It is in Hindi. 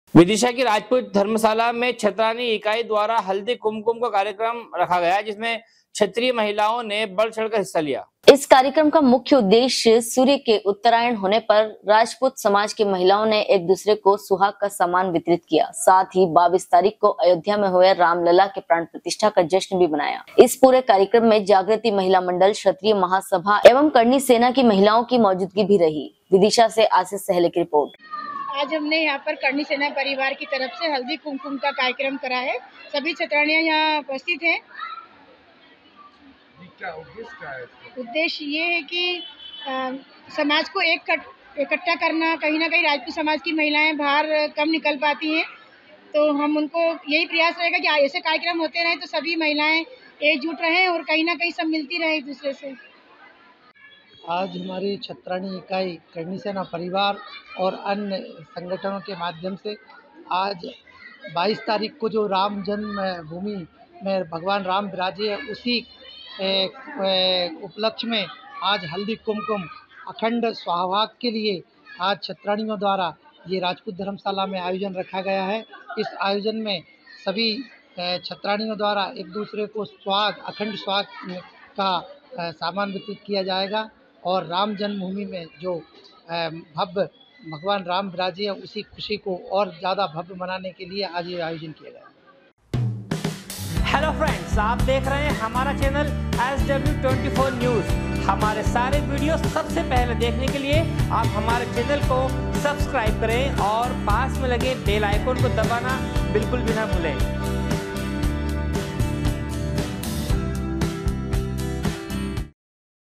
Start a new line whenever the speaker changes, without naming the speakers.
विदिशा की राजपूत धर्मशाला में क्षेत्रानी इकाई द्वारा हल्दी कुमकुम का कार्यक्रम रखा गया, जिसमें क्षेत्रीय महिलाओं ने बढ़ चढ़कर हिस्सा लिया।
इस कार्यक्रम का मुख्य उद्देश्य सूर्य के उत्तरायण होने पर राजपूत समाज की महिलाओं ने एक दूसरे को सुहाग का सामान वितरित किया। साथ ही 22 तारीख को अयोध्या में हुए रामलला के प्राण प्रतिष्ठा का जश्न भी मनाया। इस पूरे कार्यक्रम में जागृति महिला मंडल, क्षत्रिय महासभा एवं करनी सेना की महिलाओं की मौजूदगी भी रही। विदिशा से आशीष सहले की रिपोर्ट।
आज हमने यहाँ पर करनी सेना परिवार की तरफ से हल्दी कुमकुम का कार्यक्रम करा है। सभी क्षेत्राणियाँ यहाँ उपस्थित हैं।
क्या उद्देश्य है?
उद्देश्य ये है कि समाज को इकट्ठा करना। कहीं ना कहीं राजपूत समाज की महिलाएं बाहर कम निकल पाती हैं, तो हम उनको यही प्रयास रहेगा कि ऐसे कार्यक्रम होते रहे तो सभी महिलाएं एकजुट रहें और कहीं ना कहीं सब मिलती रहे एक दूसरे से।
आज हमारी क्षेत्राणी इकाई करनी सेना परिवार और अन्य संगठनों के माध्यम से आज 22 तारीख को जो राम जन्म भूमि में भगवान राम विराजे, उसी उपलक्ष्य में आज हल्दी कुमकुम अखंड सुहाग के लिए आज क्षेत्राणियों द्वारा ये राजपूत धर्मशाला में आयोजन रखा गया है। इस आयोजन में सभी क्षेत्राणियों द्वारा एक दूसरे को अखंड सुहाग का सामान वितरित किया जाएगा और राम जन्मभूमि में जो भव्य भगवान राम विराजे है, उसी खुशी को और ज़्यादा भव्य मनाने के लिए आज ये आयोजन किया गया।
हेलो फ्रेंड्स, आप देख रहे हैं हमारा चैनल SW24 न्यूज़। हमारे सारे वीडियो सबसे पहले देखने के लिए आप हमारे चैनल को सब्सक्राइब करें और पास में लगे बेल आइकन को दबाना बिल्कुल भी ना भूलें।